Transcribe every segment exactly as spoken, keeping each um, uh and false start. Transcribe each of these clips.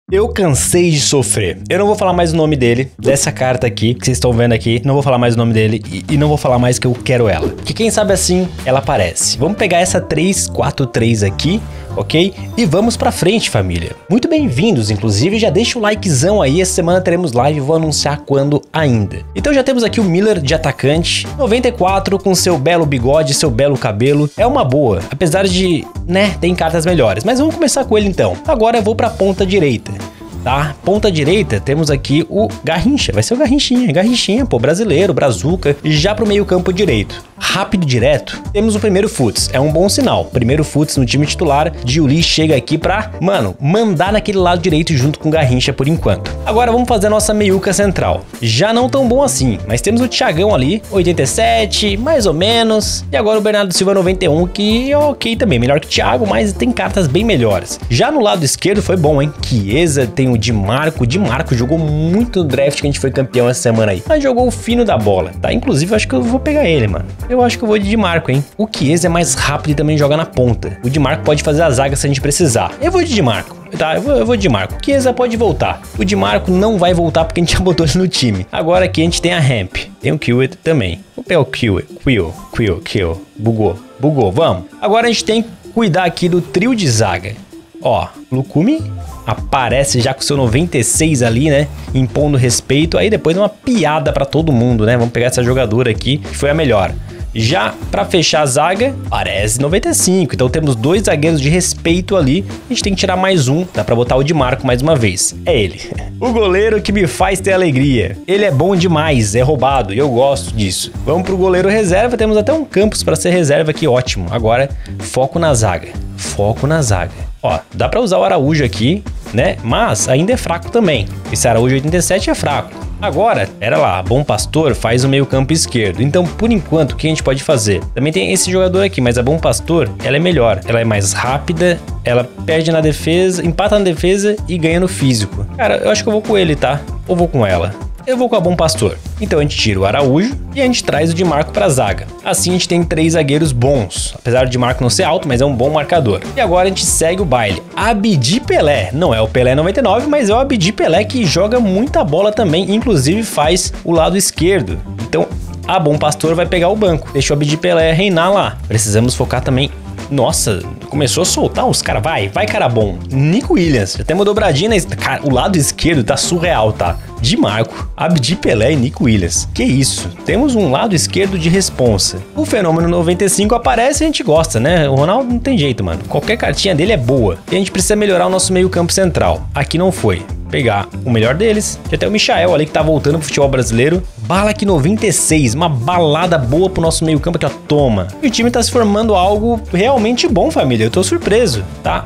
Eu cansei de sofrer. Eu não vou falar mais o nome dele, dessa carta aqui, que vocês estão vendo aqui. Não vou falar mais o nome dele e, e não vou falar mais que eu quero ela. Que quem sabe assim, ela aparece. Vamos pegar essa três quatro três aqui, ok? E vamos pra frente, família. Muito bem-vindos, inclusive, já deixa o likezão aí. Essa semana teremos live, vou anunciar quando ainda. Então já temos aqui o Miller de atacante, noventa e quatro, com seu belo bigode, seu belo cabelo. É uma boa, apesar de, né, tem cartas melhores. Mas vamos começar com ele então. Agora eu vou pra ponta direita. Tá? Ponta direita, temos aqui o Garrincha, vai ser o Garrinchinha, Garrinchinha, pô, brasileiro, brazuca, já pro meio campo direito. Rápido e direto, temos o primeiro futs, é um bom sinal, primeiro futs no time titular, Giuli chega aqui pra, mano, mandar naquele lado direito junto com o Garrincha por enquanto. Agora vamos fazer a nossa meiuca central, já não tão bom assim, mas temos o Thiagão ali, oitenta e sete, mais ou menos, e agora o Bernardo Silva noventa e um, que é ok também, melhor que o Thiago, mas tem cartas bem melhores. Já no lado esquerdo foi bom, hein, Chiesa, tem o Di Marco, Di Marco jogou muito no draft que a gente foi campeão essa semana aí, mas jogou o fino da bola, tá? Inclusive eu acho que eu vou pegar ele, mano. Eu acho que eu vou de Di Marco, hein? O Chiesa é mais rápido e também joga na ponta. O Di Marco pode fazer a zaga se a gente precisar. Eu vou de Di Marco. Tá, eu vou, eu vou de Di Marco. O Chiesa pode voltar. O Di Marco não vai voltar porque a gente já botou ele no time. Agora aqui a gente tem a Ramp. Tem o Kill também. Vou pegar o Kill, Quill, Quill, Kill. Bugou, bugou, vamos. Agora a gente tem que cuidar aqui do trio de zaga. Ó, Lukumi aparece já com seu noventa e seis ali, né? Impondo respeito. Aí depois uma piada pra todo mundo, né? Vamos pegar essa jogadora aqui, que foi a melhor. Já pra fechar a zaga, parece noventa e cinco. Então temos dois zagueiros de respeito ali. A gente tem que tirar mais um. Dá pra botar o Di Marco mais uma vez. É ele. O goleiro que me faz ter alegria. Ele é bom demais, é roubado e eu gosto disso. Vamos pro goleiro reserva. Temos até um Campos pra ser reserva aqui, ótimo. Agora, foco na zaga. Foco na zaga. Ó, dá pra usar o Araújo aqui, né? Mas ainda é fraco também. Esse Araújo oitenta e sete é fraco. Agora, era lá, Bom Pastor faz o meio campo esquerdo. Então, por enquanto, o que a gente pode fazer? Também tem esse jogador aqui, mas a Bom Pastor, ela é melhor. Ela é mais rápida, ela perde na defesa, empata na defesa e ganha no físico. Cara, eu acho que eu vou com ele, tá? Ou vou com ela? Eu vou com a Bom Pastor. Então a gente tira o Araújo e a gente traz o Di Marco pra zaga. Assim a gente tem três zagueiros bons. Apesar do Di Marco não ser alto, mas é um bom marcador. E agora a gente segue o baile. Abdi Pelé. Não é o Pelé noventa e nove, mas é o Abdi Pelé que joga muita bola também. Inclusive faz o lado esquerdo. Então a Bom Pastor vai pegar o banco. Deixa o Abdi Pelé reinar lá. Precisamos focar também... Nossa, começou a soltar os caras. Vai, vai cara bom. Nico Williams, já tem uma dobradinha. Na... Cara, o lado esquerdo tá surreal, tá? Di Marco, Abdi Pelé e Nico Williams. Que isso? Temos um lado esquerdo de responsa. O fenômeno noventa e cinco aparece e a gente gosta, né? O Ronaldo não tem jeito, mano. Qualquer cartinha dele é boa. E a gente precisa melhorar o nosso meio campo central. Aqui não foi. Pegar o melhor deles. Já tem o Michael ali que tá voltando pro futebol brasileiro. Bala aqui noventa e seis, uma balada boa pro nosso meio campo aqui, ó, toma. E o time tá se formando algo realmente bom, família, eu tô surpreso, tá?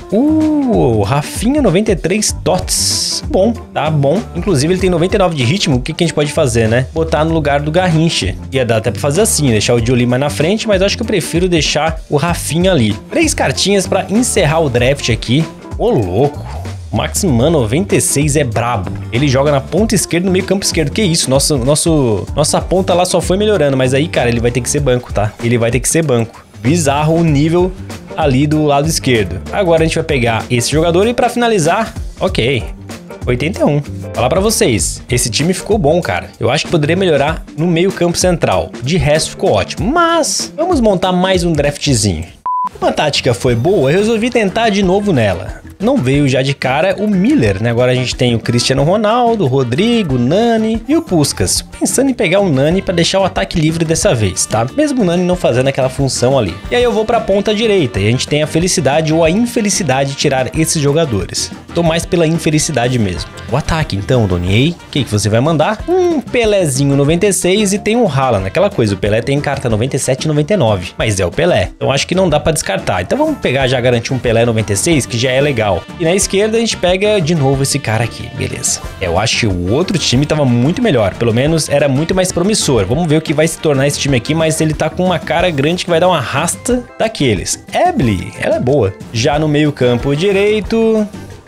Uh, Rafinha noventa e três tots, bom, tá bom. Inclusive ele tem noventa e nove de ritmo, o que, que a gente pode fazer, né? Botar no lugar do Garrincha. Ia dar até pra fazer assim, deixar o Giuli mais na frente, mas eu acho que eu prefiro deixar o Rafinha ali. Três cartinhas pra encerrar o draft aqui. Ô, louco. Maximan noventa e seis é brabo. Ele joga na ponta esquerda no meio campo esquerdo. Que isso? Nosso, nosso, nossa ponta lá só foi melhorando. Mas aí, cara, ele vai ter que ser banco, tá? Ele vai ter que ser banco. Bizarro o nível ali do lado esquerdo. Agora a gente vai pegar esse jogador e pra finalizar... Ok. oitenta e um. Falar pra vocês, esse time ficou bom, cara. Eu acho que poderia melhorar no meio campo central. De resto ficou ótimo. Mas vamos montar mais um draftzinho. Uma tática foi boa, eu resolvi tentar de novo nela. Não veio já de cara o Miller, né? Agora a gente tem o Cristiano Ronaldo, o Rodrigo, o Nani e o Puskás. Pensando em pegar o Nani pra deixar o ataque livre dessa vez, tá? Mesmo o Nani não fazendo aquela função ali. E aí eu vou pra ponta direita e a gente tem a felicidade ou a infelicidade de tirar esses jogadores. Tô mais pela infelicidade mesmo. O ataque então, Donier, o que, que você vai mandar? Um Pelézinho noventa e seis e tem um Haaland. Aquela coisa, o Pelé tem carta noventa e sete e noventa e nove, mas é o Pelé. Então acho que não dá pra descartar. Então vamos pegar já garantir um Pelé noventa e seis, que já é legal. E na esquerda a gente pega de novo esse cara aqui, beleza. Eu acho que o outro time tava muito melhor, pelo menos era muito mais promissor. Vamos ver o que vai se tornar esse time aqui, mas ele tá com uma cara grande que vai dar uma rasta daqueles. Ebley, ela é boa. Já no meio campo direito,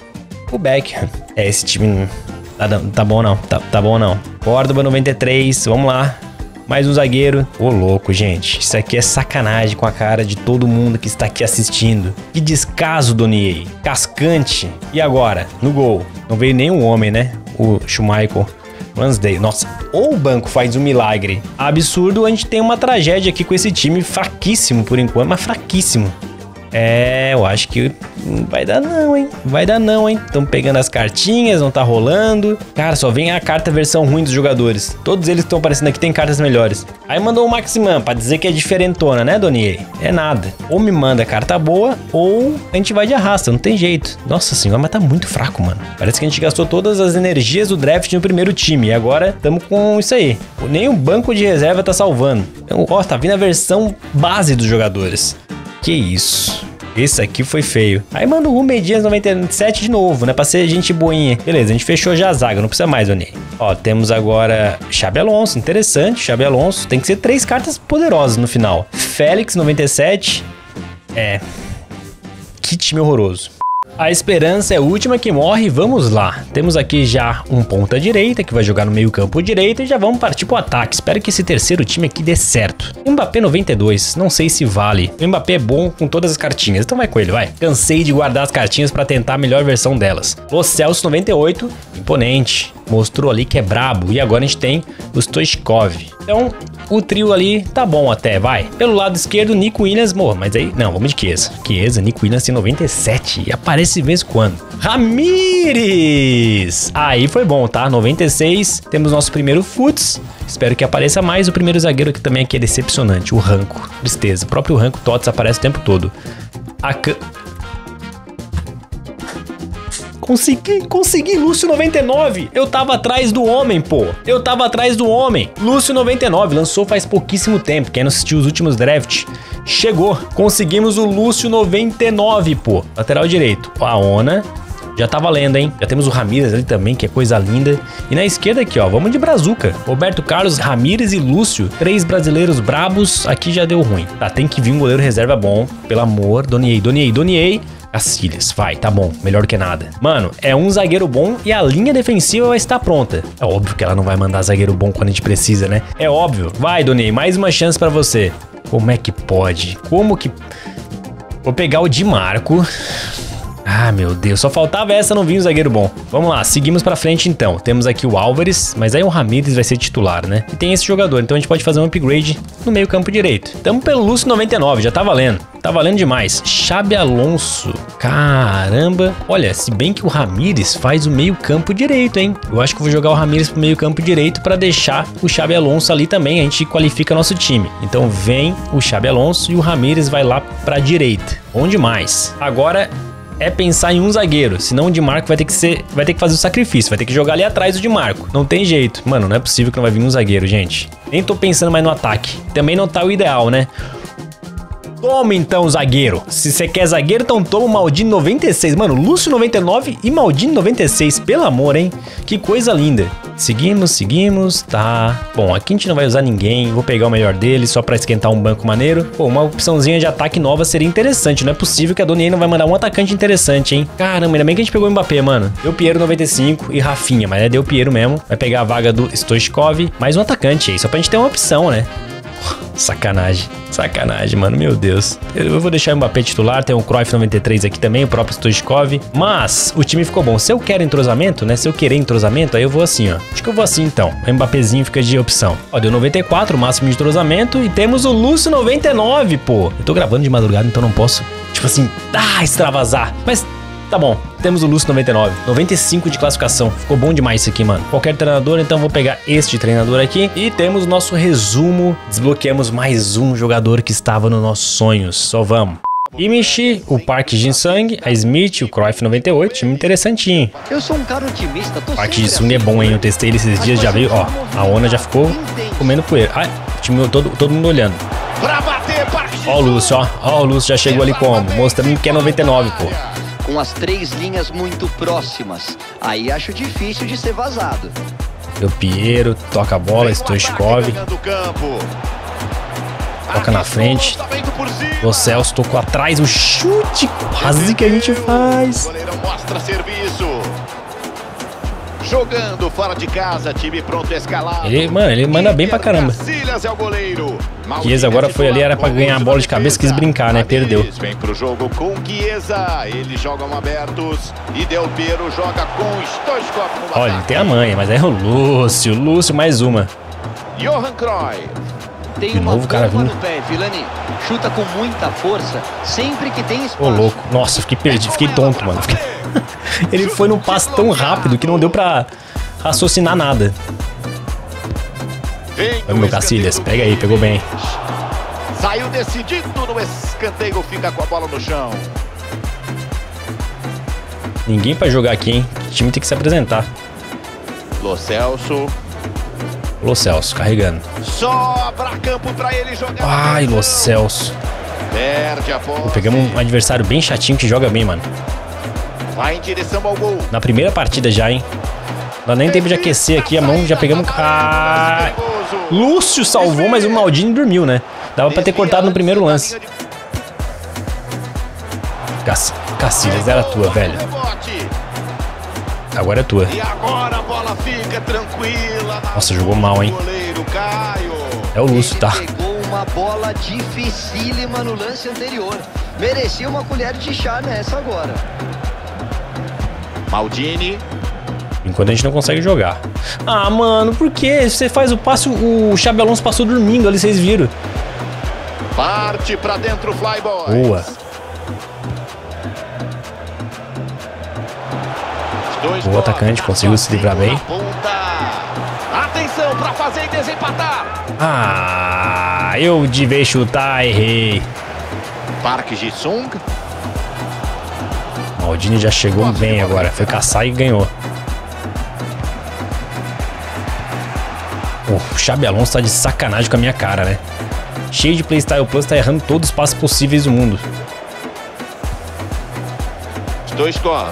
o Beckham. É, esse time tá, tá bom não, tá, tá bom não. Córdoba noventa e três, vamos lá. Mais um zagueiro. Ô, louco, gente. Isso aqui é sacanagem com a cara de todo mundo que está aqui assistindo. Que descaso, Donier. Cascante. E agora? No gol. Não veio nenhum homem, né? O Schmeichel. Ramsdale. Nossa, ou o banco faz um milagre absurdo, a gente tem uma tragédia aqui com esse time fraquíssimo por enquanto, mas fraquíssimo. É, eu acho que não vai dar não, hein? Vai dar não, hein? Estão pegando as cartinhas, não tá rolando. Cara, só vem a carta versão ruim dos jogadores. Todos eles que estão aparecendo aqui tem cartas melhores. Aí mandou o Maximan pra dizer que é diferentona, né, Donier? É nada. Ou me manda carta boa, ou a gente vai de arrasta, não tem jeito. Nossa senhora, mas tá muito fraco, mano. Parece que a gente gastou todas as energias do draft no primeiro time. E agora estamos com isso aí. Nem o banco de reserva tá salvando. Então, ó, tá vindo a versão base dos jogadores. Que isso. Esse aqui foi feio. Aí manda o Rubem Dias noventa e sete de novo, né? Pra ser gente boinha. Beleza, a gente fechou já a zaga, não precisa mais, Doni. Ó, temos agora Xabi Alonso, interessante. Xabi Alonso, tem que ser três cartas poderosas no final. Félix noventa e sete. É. Que time horroroso. A esperança é a última que morre, vamos lá. Temos aqui já um ponta direita que vai jogar no meio campo direito e já vamos partir pro ataque. Espero que esse terceiro time aqui dê certo. Mbappé noventa e dois, não sei se vale. O Mbappé é bom com todas as cartinhas, então vai com ele, vai. Cansei de guardar as cartinhas pra tentar a melhor versão delas. O Celso noventa e oito, imponente. Mostrou ali que é brabo. E agora a gente tem o Stoichkov. Então, o trio ali tá bom até, vai. Pelo lado esquerdo, Nico Williams, morra, mas aí, não, vamos de Chiesa. Chiesa, Nico Williams tem noventa e sete e aparece de vez em quando. Ramires! Aí foi bom, tá? noventa e seis, temos nosso primeiro Futs. Espero que apareça mais. O primeiro zagueiro aqui também aqui é decepcionante, o Ranco. Tristeza, o próprio Ranco Tots aparece o tempo todo. A can... Consegui, consegui, Lúcio noventa e nove. Eu tava atrás do homem, pô. Eu tava atrás do homem. Lúcio noventa e nove, lançou faz pouquíssimo tempo. Quem não assistiu os últimos drafts, chegou. Conseguimos o Lúcio noventa e nove, pô. Lateral direito, a Ona. Já tá valendo, hein? Já temos o Ramires ali também, que é coisa linda. E na esquerda aqui, ó, vamos de Brazuca. Roberto Carlos, Ramires e Lúcio. Três brasileiros brabos. Aqui já deu ruim. Tá, tem que vir um goleiro reserva bom. Pelo amor, Donier, Donier, Donier. Cacilhas, vai, tá bom, melhor que nada. Mano, é um zagueiro bom e a linha defensiva vai estar pronta. É óbvio que ela não vai mandar zagueiro bom quando a gente precisa, né? É óbvio. Vai, Donier, mais uma chance pra você. Como é que pode? Como que... Vou pegar o Di Marco. Ah, meu Deus, só faltava essa, não vinha o zagueiro bom. Vamos lá, seguimos pra frente então. Temos aqui o Álvares, mas aí o Ramires vai ser titular, né? E tem esse jogador, então a gente pode fazer um upgrade no meio campo direito. Tamo pelo Lúcio noventa e nove, já tá valendo. Tá valendo demais. Xabi Alonso. Caramba. Olha, se bem que o Ramires faz o meio campo direito, hein? Eu acho que eu vou jogar o Ramires pro meio campo direito pra deixar o Xabi Alonso ali também. A gente qualifica nosso time. Então vem o Xabi Alonso e o Ramires vai lá pra direita. Bom demais. Agora... é pensar em um zagueiro, senão o Di Marco vai ter que ser, vai ter que fazer o sacrifício, vai ter que jogar ali atrás do Di Marco. Não tem jeito. Mano, não é possível que não vai vir um zagueiro, gente. Nem tô pensando mais no ataque. Também não tá o ideal, né? Toma então, zagueiro. Se você quer zagueiro, então toma o Maldini noventa e seis. Mano, Lúcio noventa e nove e Maldini noventa e seis. Pelo amor, hein? Que coisa linda. Seguimos, seguimos, tá. Bom, aqui a gente não vai usar ninguém. Vou pegar o melhor dele só pra esquentar um banco maneiro. Pô, uma opçãozinha de ataque nova seria interessante. Não é possível que a Donier não vai mandar um atacante interessante, hein? Caramba, ainda bem que a gente pegou o Mbappé, mano. Del Piero noventa e cinco e Rafinha, mas é Del Piero mesmo. Vai pegar a vaga do Stoichkov. Mais um atacante aí, só pra gente ter uma opção, né? Sacanagem, sacanagem, mano, meu Deus. Eu vou deixar o Mbappé titular, tem o Cruyff noventa e três aqui também, o próprio Stoichkov. Mas o time ficou bom. Se eu quero entrosamento, né, se eu querer entrosamento, aí eu vou assim, ó. Acho que eu vou assim, então. O Mbappézinho fica de opção. Ó, deu noventa e quatro, máximo de entrosamento. E temos o Lúcio noventa e nove, pô. Eu tô gravando de madrugada, então não posso, tipo assim, ah, extravasar. Mas... tá bom, temos o Lúcio noventa e nove, noventa e cinco de classificação, ficou bom demais isso aqui, mano. Qualquer treinador, então vou pegar este treinador aqui. E temos o nosso resumo, desbloqueamos mais um jogador que estava nos nossos sonhos, só vamos. Imishi, o Park Jin-sung, a Smith, o Cruyff noventa e oito, time interessantinho. Eu sou um cara otimista, tô Park Jin-sung é bom, hein, eu testei ele esses dias, já veio, ó, a Ona já ficou comendo poeira. Ah, time todo, todo mundo olhando. Ó o Lúcio, ó, ó o Lúcio já chegou ali como, mostrando que é noventa e nove, pô. Com as três linhas muito próximas, aí acho difícil de ser vazado. Del Piero, toca a bola, Stoichkov. Toca na frente. O Celso tocou atrás, o chute quase que a gente faz. Jogando fora de casa, time pronto a escalar. Ele, mano, ele manda bem pra caramba. Casillas é o goleiro. Chiesa agora foi ali, era pra ganhar a bola de cabeça, quis brincar, né? Perdeu. Vem pro jogo com Chiesa. Eles jogam abertos. E Del Piero joga com Stoichkov. Olha, ele tem a manha, mas é o Lúcio. Lúcio, mais uma. Johan Cruyff. Tem De uma novo o cara bomba vindo. no pé, Vilani. Chuta com muita força, sempre que tem espaço. Ô, louco. Nossa, fiquei perdido, fiquei tonto, mano. Ele foi num passe tão rápido que não deu pra raciocinar nada. Olha o meu Casillas, pega aí, pegou bem. Saiu decidido no escanteio, fica com a bola no chão. Ninguém pra jogar aqui, hein? O time tem que se apresentar. Lo Celso. Lo Celso, carregando. Sobra campo pra ele jogar. Ai, Lo Celso. Perde a posse. Pegamos um adversário bem chatinho que joga bem, mano. Vai em direção ao gol. Na primeira partida já, hein? Não dá nem tempo de aquecer aqui a mão, já pegamos... Ah, Lúcio salvou, mas o Maldini dormiu, né? Dava pra ter cortado no primeiro lance. Cac... Casillas, era tua, velho. Agora é tua. E agora a bola fica tranquila. Nossa, jogou mal, hein? É o Lúcio, tá? Ele pegou uma bola dificílima no lance anterior. Merecia uma colher de chá nessa agora. Maldini. Enquanto a gente não consegue jogar. Ah, mano, por que? Você faz o passe, o Xabi Alonso passou dormindo ali, vocês viram. Parte pra dentro o Flyboy. Boa. O atacante conseguiu se livrar bem. Atenção pra fazer e desempatar. Ah, eu devia chutar, errei. Park Ji-sung. Maldini já chegou bem agora. Foi caçar e ganhou. O Xabi Alonso tá de sacanagem com a minha cara, né? Cheio de Playstyle Plus, tá errando todos os passos possíveis do mundo. Stoichkov.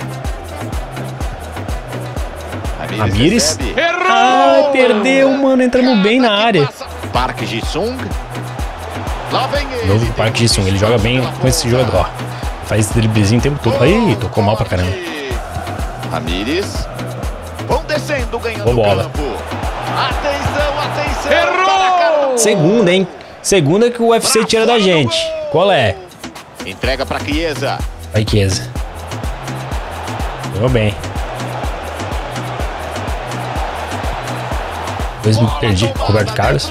Ramires. Ai, perdeu, mano. Entramos bem na área. Park Ji-sung. Lá vem ele. Novo Park Ji-sung. Ele joga bem com esse jogador. Ó, faz esse driblezinho o tempo todo. Aí, tocou mal pra caramba. Ramires. Vão descendo, ganhando Boa bola. campo. Atenção, atenção. Errou! Segunda, hein? Segunda que o U F C tira da gente. Qual é? Entrega pra Chiesa. Vai, Chiesa. Ganhou bem. Depois me perdi. Roberto Carlos.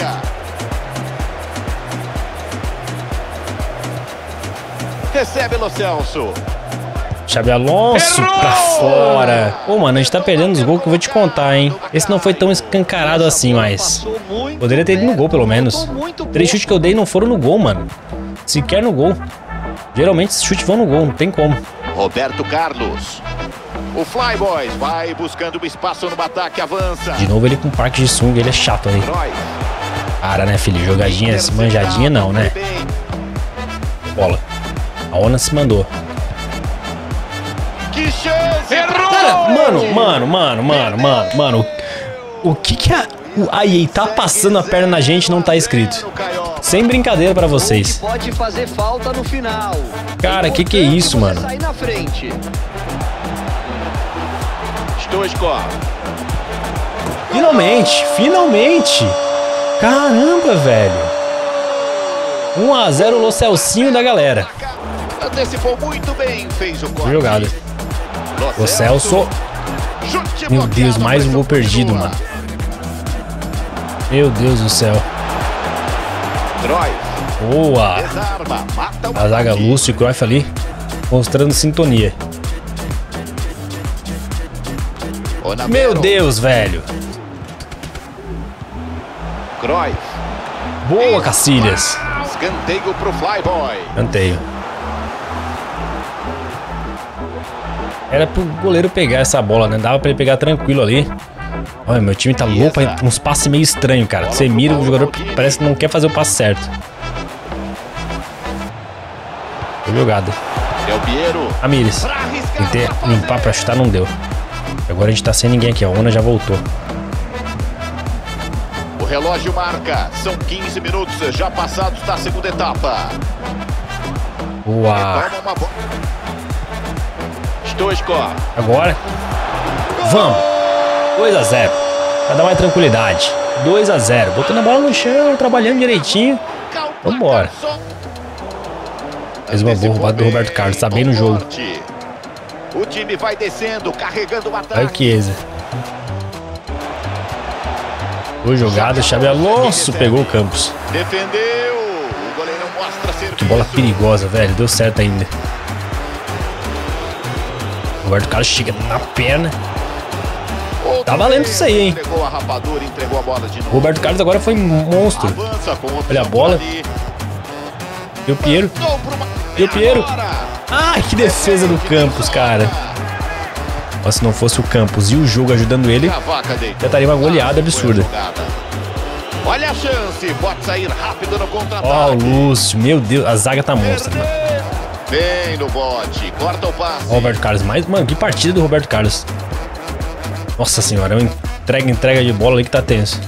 Recebe Lo Celso. Xabi Alonso pra fora. Pô, mano, a gente tá perdendo os gols que eu vou te contar, hein? Esse não foi tão escancarado assim, mas... Poderia ter ido no gol, pelo menos. Três chutes que eu dei não foram no gol, mano. Sequer no gol. Geralmente esses chutes vão no gol, não tem como. Roberto Carlos. O Flyboys vai buscando um espaço no ataque, avança. De novo ele com o Park Ji-sung, ele é chato aí. Para, né, filho? Jogadinhas, manjadinha não, né? Bola. A Ona se mandou. Que chance! Cara, mano, mano, mano, mano, mano, mano. O que que a, a E A tá passando a perna na gente não tá escrito. Sem brincadeira pra vocês. Pode fazer falta no final. Cara, que que é isso, mano? Sair na frente. Stoichkov. Finalmente, finalmente. Caramba, velho. um a zero Lo Celcinho da galera. Antecipou muito bem, fez o corte. Jogada. Lo Celso. Meu Deus, mais um gol perdido, mano. Meu Deus do céu. Boa. A zaga Lúcio e Cruyff ali, mostrando sintonia. Meu Deus, velho. Cruyff. Boa, Casillas. Escanteio pro Flyboy. Escanteio. Era pro goleiro pegar essa bola, né? Dava pra ele pegar tranquilo ali. Olha, meu time tá louco, uns passes meio estranhos, cara. Você mira, o jogador parece que não quer fazer o passe certo. Foi jogada. Ramires. Tentei limpar pra chutar, não deu. Agora a gente tá sem ninguém aqui, ó. A Ona já voltou. O relógio marca. São quinze minutos já passados da segunda etapa. Boa. Stoichkov. Agora. Vamos. dois a zero. Pra dar mais tranquilidade. dois a zero. Botando a bola no chão, trabalhando direitinho. Vambora. Fez uma boa roubada do Roberto Carlos. Tá bem no jogo. O time vai descendo, carregando o ataque. Olha o Chiesa. Boa jogada. Xabi Alonso pegou o Campos. Defendeu. O goleiro mostra serviço. Que bola perigosa, velho. Deu certo ainda. Roberto Carlos chega na perna. Tá valendo isso aí, hein? Entregou a rapadura, entregou a bola de novo. Roberto Carlos agora foi monstro. Avança com o Olha a bola. Del Piero. Del Piero. Ai, que defesa do Campos, cara. Mas se não fosse o Campos e o jogo ajudando ele, já estaria uma goleada absurda. Olha a chance, pode sair rápido no contra-ataque. Ó, o Lúcio, meu Deus, a zaga tá monstra, mano. Vem no bote, corta o passe. Ó, o Roberto Carlos, mais, mano, que partida do Roberto Carlos. Nossa senhora, é uma entrega, entrega de bola ali que tá tenso.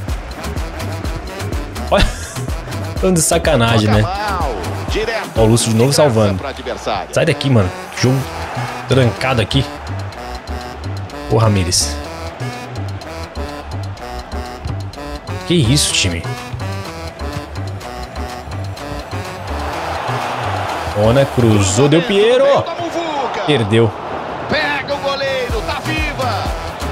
Olha, tão de sacanagem, né? Ó, o Lúcio de novo salvando. Sai daqui, mano. Jogo trancado aqui. Ô, Ramírez. Que isso, time? Ona cruzou, Del Piero. Perdeu. Pega o goleiro, tá viva.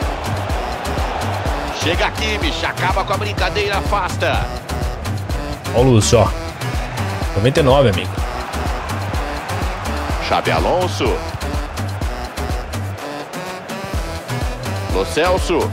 Chega aqui, bicho, acaba com a brincadeira, afasta. Ó o Lúcio, ó. noventa e nove, amigo. Xabi Alonso. Lo Celso.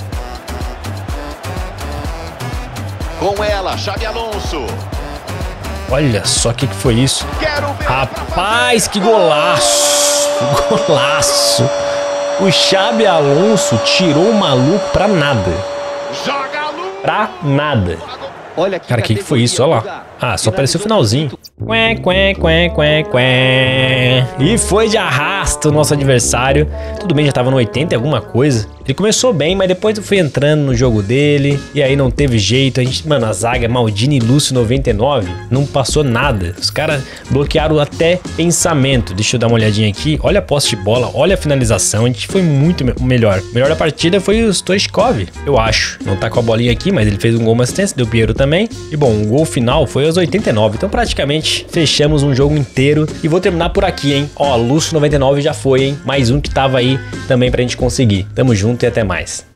Com ela, Xabi Alonso. Olha só o que, que foi isso. Rapaz, que golaço. Golaço. O Xabi Alonso tirou o maluco pra nada. Pra nada. Cara, o que, que foi isso? Olha lá. Ah, só apareceu o finalzinho. Quê, quê, quê, quê, quê. E foi de arrasto o nosso adversário. Tudo bem, já tava no oitenta e alguma coisa. Ele começou bem, mas depois foi entrando no jogo dele. E aí não teve jeito. A gente, mano, a zaga Maldini e Lúcio noventa e nove não passou nada. Os caras bloquearam até pensamento. Deixa eu dar uma olhadinha aqui. Olha a posse de bola, olha a finalização. A gente foi muito me melhor. O melhor da partida foi o Stoichkov, eu acho. Não tá com a bolinha aqui, mas ele fez um gol, uma assistência. Deu Piero também. E bom, o gol final foi aos oitenta e nove. Então praticamente fechamos um jogo inteiro. E vou terminar por aqui, hein. Ó, Lúcio noventa e nove já foi, hein. Mais um que tava aí também pra gente conseguir. Tamo junto e até mais.